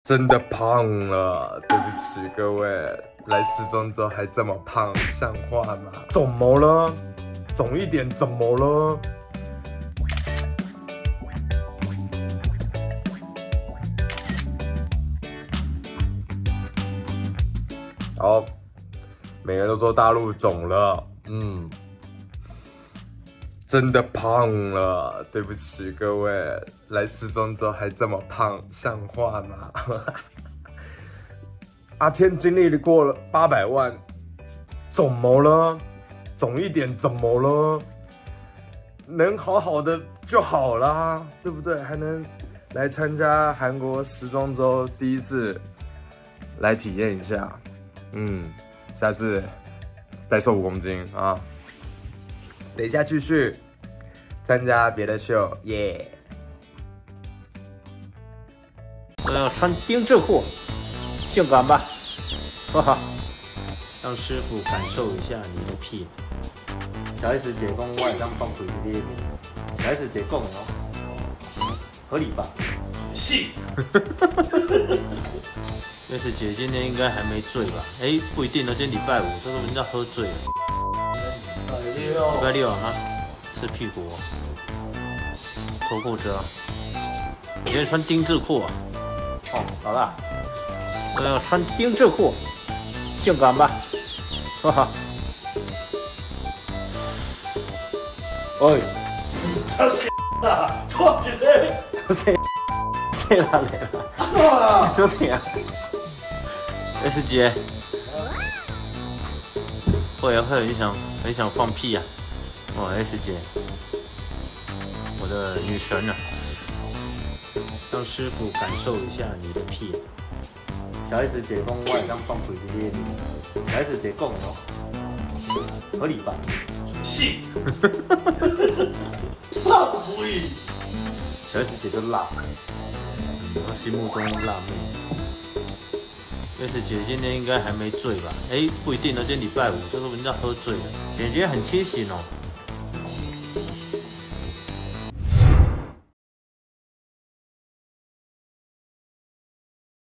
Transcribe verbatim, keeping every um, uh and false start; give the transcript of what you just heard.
真的胖了，对不起各位，来时装周还这么胖，像话吗？怎么了？肿一点怎么了？好，每个人都说大陆肿了，嗯，真的胖了，对不起各位，来时装周还这么胖，像话吗？阿天经历过了八百万，怎么了？肿一点怎么了？能好好的就好啦，对不对？还能来参加韩国时装周，第一次来体验一下。嗯，下次再瘦五公斤啊！等一下继续参加别的秀，耶、 我要穿丁字裤，性感吧？哈哈，让师傅感受一下你的屁。小 S 姐讲我会当放屁你的面，小 S 姐讲的哦，合理吧？是。S 姐今天应该还没醉吧？哎、欸，不一定哦，今天礼拜五，这个人家喝醉了。礼拜六啊，吃屁股、哦，脱裤子啊。我今天穿丁字裤啊。哦，好啦，我要穿丁字裤，性感吧？哈哈。哎，他是啊，错绝对。谁？谁来了？哇！这边啊。S 姐，会啊会很想很想放屁啊！哇 ，S 姐，我的女神啊！让师傅感受一下你的屁。小 S 姐讲我会当放屁你的面，小 S 姐讲的哦，合理吧？是。辣妹，小 S 姐就辣，嗯，我心目中的辣妹。S 姐今天应该还没醉吧？哎、欸，不一定哦，今天礼拜五，这个人家喝醉了。姐姐很清醒哦，